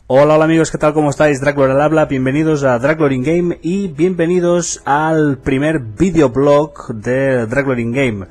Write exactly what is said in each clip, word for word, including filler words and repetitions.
Hola, hola amigos, ¿qué tal? ¿Cómo estáis? Draclor al habla, bienvenidos a Draclor in Game y bienvenidos al primer videoblog de Draclor in Game.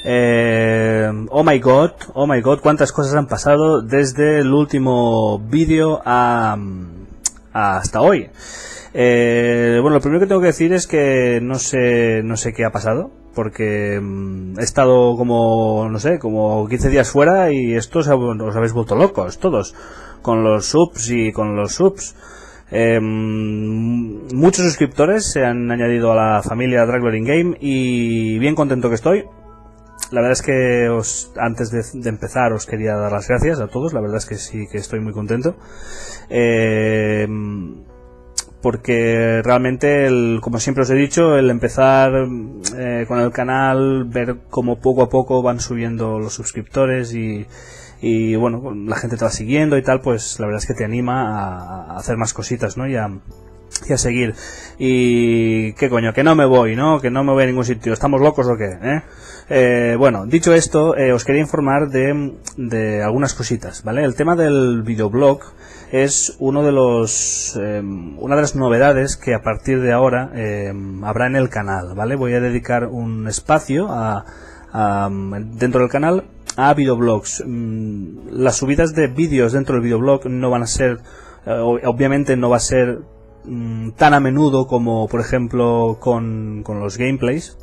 Eh, oh my god, oh my god, cuántas cosas han pasado desde el último vídeo a, a hasta hoy. Eh, bueno, lo primero que tengo que decir es que no sé, no sé qué ha pasado, porque mmm, he estado como, no sé, como quince días fuera y estos os habéis vuelto locos, todos, con los subs y con los subs. Eh, muchos suscriptores se han añadido a la familia Draclor in Game y bien contento que estoy. La verdad es que os, antes de, de empezar os quería dar las gracias a todos, la verdad es que sí que estoy muy contento. Eh, porque realmente, el, como siempre os he dicho, el empezar eh, con el canal, ver cómo poco a poco van subiendo los suscriptores y, y bueno, la gente te va siguiendo y tal, pues la verdad es que te anima a, a hacer más cositas, ¿no? Y a, y a seguir. Y qué coño, que no me voy, ¿no? Que no me voy a ningún sitio. ¿Estamos locos o qué? ¿Eh? Eh, bueno, dicho esto, eh, os quería informar de, de algunas cositas, ¿vale? El tema del videoblog es uno de los, eh, una de las novedades que a partir de ahora eh, habrá en el canal, ¿vale? Voy a dedicar un espacio a, a, dentro del canal a videoblogs. Las subidas de vídeos dentro del videoblog no van a ser, eh, obviamente no va a ser mm, tan a menudo como, por ejemplo, con, con los gameplays.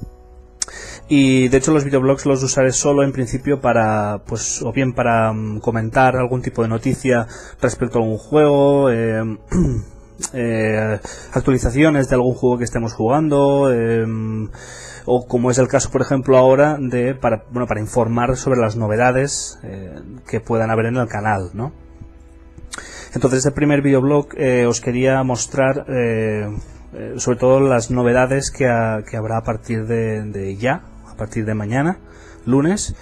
Y de hecho los videoblogs los usaré solo en principio para, pues, o bien para um, comentar algún tipo de noticia respecto a algún juego, eh, eh, actualizaciones de algún juego que estemos jugando, eh, o como es el caso por ejemplo ahora de para, bueno, para informar sobre las novedades eh, que puedan haber en el canal, ¿no? Entonces este primer videoblog eh, os quería mostrar eh, eh, sobre todo las novedades que, a, que habrá a partir de, de ya, a partir de mañana, lunes,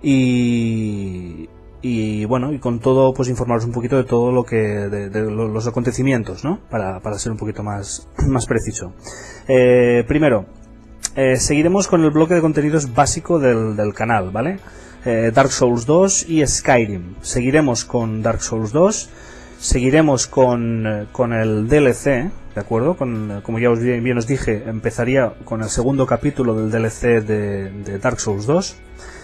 y, y bueno, y con todo, pues informaros un poquito de todo lo que, de, de los acontecimientos, ¿no? Para, para ser un poquito más, más preciso. Eh, primero, eh, seguiremos con el bloque de contenidos básico del, del canal, ¿vale? Eh, Dark Souls dos y Skyrim. Seguiremos con Dark Souls dos, seguiremos con, con el D L C, ¿de acuerdo? Con, como ya os bien, bien os dije, empezaría con el segundo capítulo del D L C de, de Dark Souls dos,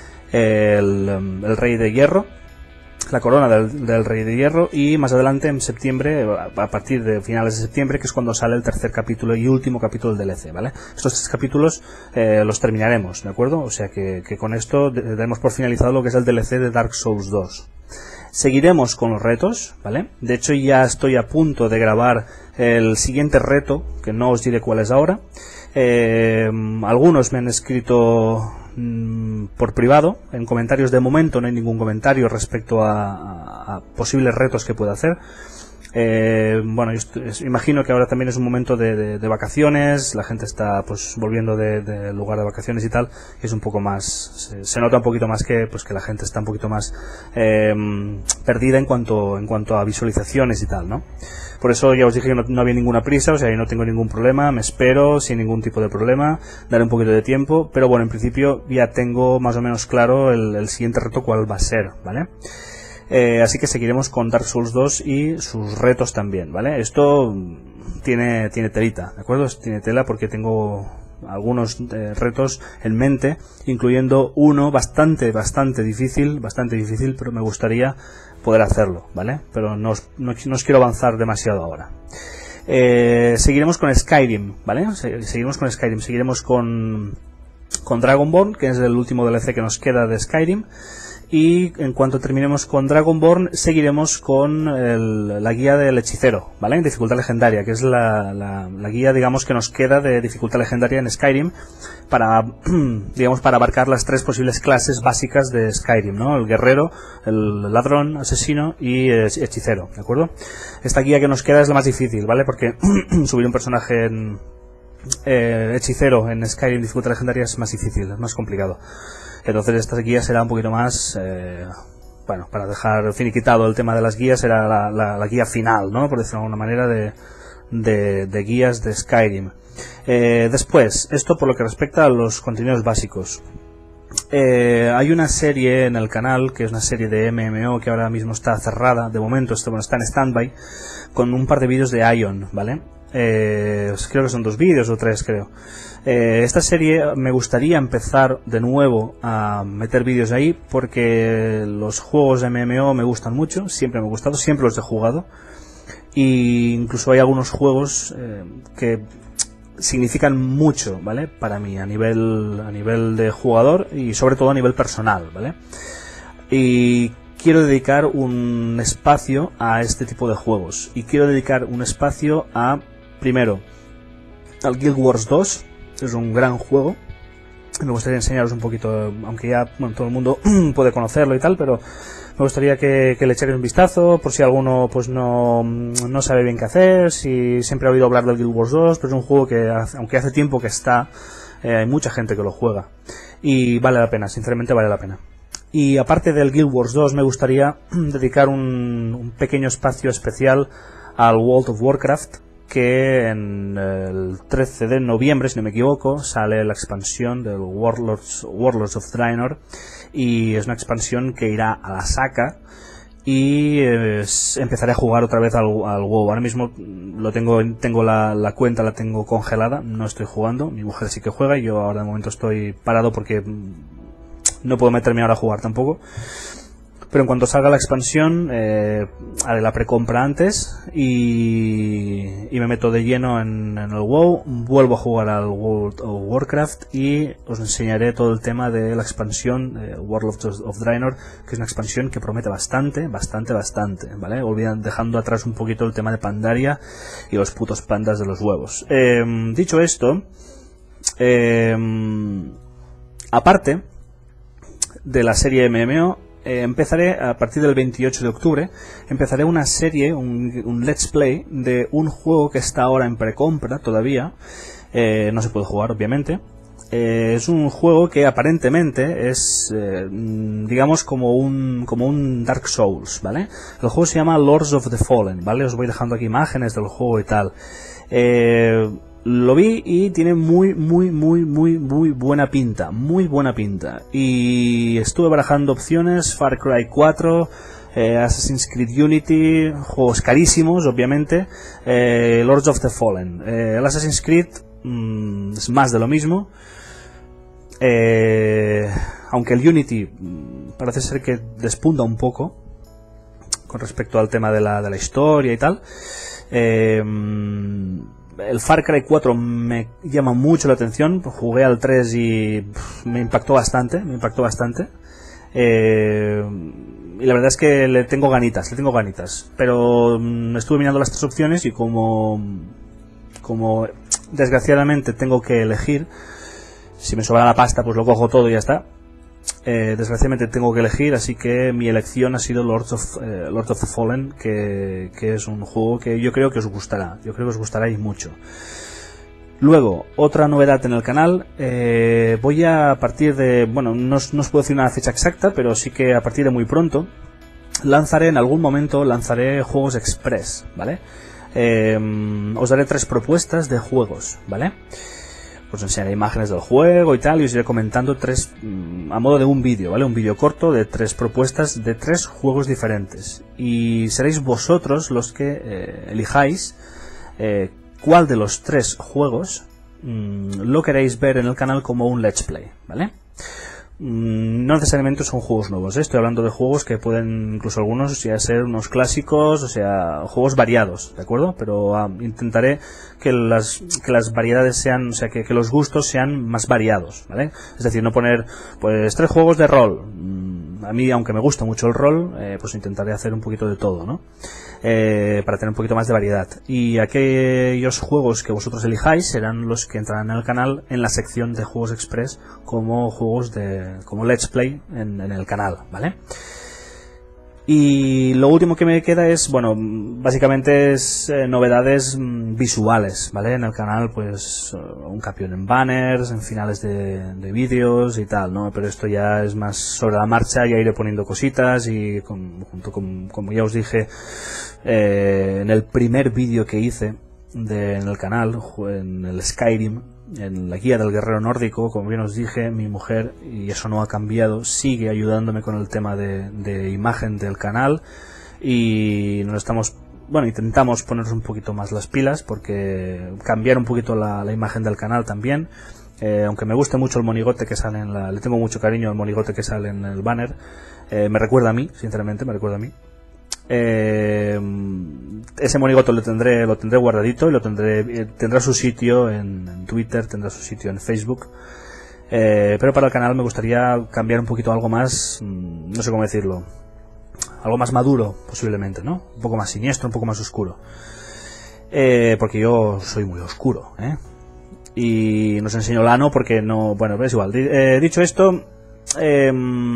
el, el Rey de Hierro, la corona del, del Rey de Hierro, y más adelante en septiembre, a partir de finales de septiembre, que es cuando sale el tercer capítulo y último capítulo del D L C, ¿vale? Estos tres capítulos eh, los terminaremos, ¿de acuerdo? O sea que, que con esto daremos por finalizado lo que es el D L C de Dark Souls dos. Seguiremos con los retos, ¿vale? De hecho ya estoy a punto de grabar el siguiente reto, que no os diré cuál es ahora. Eh, algunos me han escrito mmm, por privado, en comentarios. De momento no hay ningún comentario respecto a, a, a posibles retos que pueda hacer. Eh, bueno, yo imagino que ahora también es un momento de, de, de vacaciones, la gente está pues volviendo del de lugar de vacaciones y tal, y es un poco más, se, se nota un poquito más que pues que la gente está un poquito más eh, perdida en cuanto en cuanto a visualizaciones y tal, ¿no? Por eso ya os dije que no, no había ninguna prisa, o sea, yo no tengo ningún problema, me espero sin ningún tipo de problema, daré un poquito de tiempo, pero bueno, en principio ya tengo más o menos claro el, el siguiente reto cuál va a ser, ¿vale? Eh, así que seguiremos con Dark Souls dos y sus retos también, ¿vale? Esto tiene, tiene telita, ¿de acuerdo? Tiene tela porque tengo algunos eh, retos en mente, incluyendo uno bastante, bastante difícil, bastante difícil, pero me gustaría poder hacerlo, ¿vale? Pero no os, no, no os quiero avanzar demasiado ahora. Eh, seguiremos con Skyrim, ¿vale? Seguiremos con Skyrim, seguiremos con, con Dragonborn, que es el último D L C que nos queda de Skyrim. Y en cuanto terminemos con Dragonborn, seguiremos con el, la guía del hechicero, ¿vale? En dificultad legendaria, que es la, la, la guía, digamos, que nos queda de dificultad legendaria en Skyrim para, digamos, para abarcar las tres posibles clases básicas de Skyrim, ¿no? El guerrero, el ladrón, asesino y hechicero, ¿de acuerdo? Esta guía que nos queda es la más difícil, ¿vale? Porque subir un personaje en, eh, hechicero en Skyrim dificultad legendaria es más difícil, es más complicado. Entonces esta guía será un poquito más, eh, bueno, para dejar finiquitado el tema de las guías, será la, la, la guía final, ¿no? Por decirlo de alguna manera, de, de, de guías de Skyrim. Eh, después, esto por lo que respecta a los contenidos básicos. Eh, hay una serie en el canal, que es una serie de M M O que ahora mismo está cerrada, de momento está, bueno, está en stand-by, con un par de vídeos de Ion, ¿vale? Eh, creo que son dos vídeos o tres, creo. Eh, esta serie me gustaría empezar de nuevo a meter vídeos ahí, porque los juegos de M M O me gustan mucho, siempre me han gustado, siempre los he jugado, y incluso hay algunos juegos eh, que significan mucho, ¿vale? Para mí, a nivel, a nivel de jugador y sobre todo a nivel personal, ¿vale? Y quiero dedicar un espacio a este tipo de juegos, y quiero dedicar un espacio a, primero, al Guild Wars dos. Es un gran juego. Me gustaría enseñaros un poquito, aunque ya, bueno, todo el mundo puede conocerlo y tal, pero me gustaría que, que le echéis un vistazo, por si alguno pues no, no sabe bien qué hacer, si siempre ha oído hablar del Guild Wars dos, pero es un juego que, aunque hace tiempo que está, eh, hay mucha gente que lo juega. Y vale la pena, sinceramente vale la pena. Y aparte del Guild Wars dos, me gustaría dedicar un, un pequeño espacio especial al World of Warcraft, que en el trece de noviembre, si no me equivoco, sale la expansión del Warlords, Warlords of Draenor, y es una expansión que irá a la saca, y eh, empezaré a jugar otra vez al, al WoW. Ahora mismo lo tengo, tengo la, la cuenta la tengo congelada, no estoy jugando, mi mujer sí que juega, y yo ahora de momento estoy parado porque no puedo meterme ahora a jugar tampoco. Pero en cuanto salga la expansión, eh, haré la precompra antes y, y me meto de lleno en, en el WoW, vuelvo a jugar al World of Warcraft y os enseñaré todo el tema de la expansión eh, Warlords of Draenor, que es una expansión que promete bastante, bastante, bastante, ¿vale? Olvidan, dejando atrás un poquito el tema de Pandaria y los putos pandas de los huevos. Eh, dicho esto, eh, aparte de la serie M M O, Eh, empezaré a partir del veintiocho de octubre, empezaré una serie, un, un let's play de un juego que está ahora en precompra todavía, eh, no se puede jugar obviamente. Eh, es un juego que aparentemente es, eh, digamos, como un, como un Dark Souls, ¿vale? El juego se llama Lords of the Fallen, ¿vale? Os voy dejando aquí imágenes del juego y tal. Eh... Lo vi y tiene muy, muy, muy, muy, muy buena pinta, muy buena pinta. Y estuve barajando opciones, Far Cry cuatro, eh, Assassin's Creed Unity, juegos carísimos, obviamente, eh, Lords of the Fallen. Eh, el Assassin's Creed mmm, es más de lo mismo, eh, aunque el Unity mmm, parece ser que despunta un poco con respecto al tema de la, de la historia y tal. Eh, El Far Cry cuatro me llama mucho la atención, jugué al tres y pff, me impactó bastante, me impactó bastante. Eh, y la verdad es que le tengo ganitas, le tengo ganitas. Pero mmm, estuve mirando las tres opciones y como, como desgraciadamente tengo que elegir, si me sobra la pasta pues lo cojo todo y ya está. Eh, desgraciadamente tengo que elegir, así que mi elección ha sido Lords of, eh, Lords of the Fallen, que, que es un juego que yo creo que os gustará, yo creo que os gustará y mucho. Luego, otra novedad en el canal, eh, voy a, a partir de, bueno, no, no os puedo decir una fecha exacta, pero sí que a partir de muy pronto, lanzaré en algún momento, lanzaré juegos express, ¿vale? Eh, os daré tres propuestas de juegos, ¿vale? Os enseñaré imágenes del juego y tal, y os iré comentando tres, a modo de un vídeo, ¿vale? Un vídeo corto de tres propuestas de tres juegos diferentes. Y seréis vosotros los que eh, elijáis eh, cuál de los tres juegos mmm, lo queréis ver en el canal como un let's play, ¿vale? No necesariamente son juegos nuevos, ¿eh? Estoy hablando de juegos que pueden, incluso algunos, ya ser unos clásicos, o sea, juegos variados, ¿de acuerdo? Pero um, intentaré que las, que las variedades sean, o sea, que, que los gustos sean más variados, ¿vale? Es decir, no poner, pues, tres juegos de rol. A mí, aunque me gusta mucho el rol, eh, pues intentaré hacer un poquito de todo, ¿no? Eh, para tener un poquito más de variedad. Y aquellos juegos que vosotros elijáis serán los que entrarán en el canal en la sección de juegos express como juegos de, como let's play en, en el canal, ¿vale? Y lo último que me queda es, bueno, básicamente es eh, novedades mm, visuales, ¿vale? En el canal, pues, un cambio en banners, en finales de, de vídeos y tal, ¿no? Pero esto ya es más sobre la marcha, ya iré poniendo cositas y con, junto con, como ya os dije, eh, en el primer vídeo que hice, de, en el canal, en el Skyrim, en la guía del guerrero nórdico, como bien os dije, mi mujer, y eso no ha cambiado, sigue ayudándome con el tema de, de imagen del canal, y nos estamos, bueno, intentamos ponernos un poquito más las pilas, porque cambiar un poquito la, la imagen del canal también. Eh, aunque me guste mucho el monigote que sale en la, le tengo mucho cariño al monigote que sale en el banner, eh, me recuerda a mí, sinceramente, me recuerda a mí. Eh, ese monigote lo tendré, lo tendré guardadito y lo tendré, eh, tendrá su sitio en, en Twitter, tendrá su sitio en Facebook. Eh, pero para el canal me gustaría cambiar un poquito algo más, no sé cómo decirlo, algo más maduro posiblemente, ¿no? Un poco más siniestro, un poco más oscuro. Eh, porque yo soy muy oscuro, ¿eh? Y nos enseño Lano porque no, bueno, es igual. Eh, dicho esto, eh,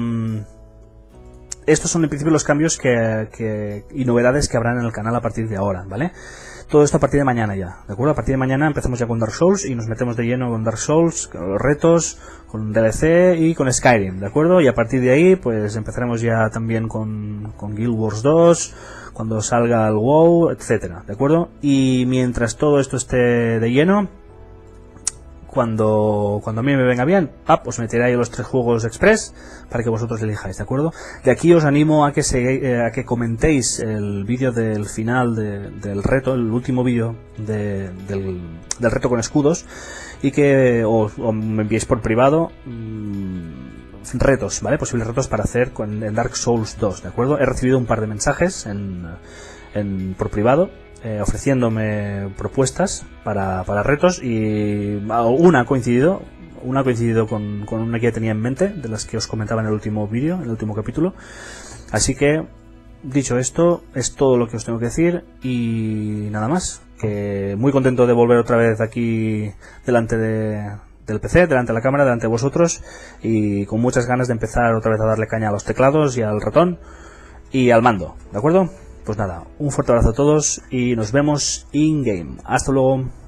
estos son en principio los cambios que, que, y novedades que habrán en el canal a partir de ahora, ¿vale? Todo esto a partir de mañana ya, ¿de acuerdo? A partir de mañana empezamos ya con Dark Souls y nos metemos de lleno con Dark Souls, con los retos, con D L C y con Skyrim, ¿de acuerdo? Y a partir de ahí, pues empezaremos ya también con, con Guild Wars dos, cuando salga el WoW, etcétera, ¿de acuerdo? Y mientras todo esto esté de lleno, Cuando, cuando a mí me venga bien, pap, os meteré ahí los tres juegos express para que vosotros elijáis, ¿de acuerdo? De aquí os animo a que, se, eh, a que comentéis el vídeo del final de, del reto, el último vídeo de, del, del reto con escudos, y que os, o me enviéis por privado mmm, retos, ¿vale? Posibles retos para hacer con, en Dark Souls dos, ¿de acuerdo? He recibido un par de mensajes en, en, por privado, Eh, ofreciéndome propuestas para, para retos, y una ha coincidido una ha coincidido con, con una que ya tenía en mente, de las que os comentaba en el último vídeo, en el último capítulo. Así que, dicho esto, es todo lo que os tengo que decir y nada más. Que muy contento de volver otra vez aquí delante de, del P C, delante de la cámara, delante de vosotros, y con muchas ganas de empezar otra vez a darle caña a los teclados y al ratón y al mando, ¿de acuerdo? Pues nada, un fuerte abrazo a todos y nos vemos in-game. Hasta luego.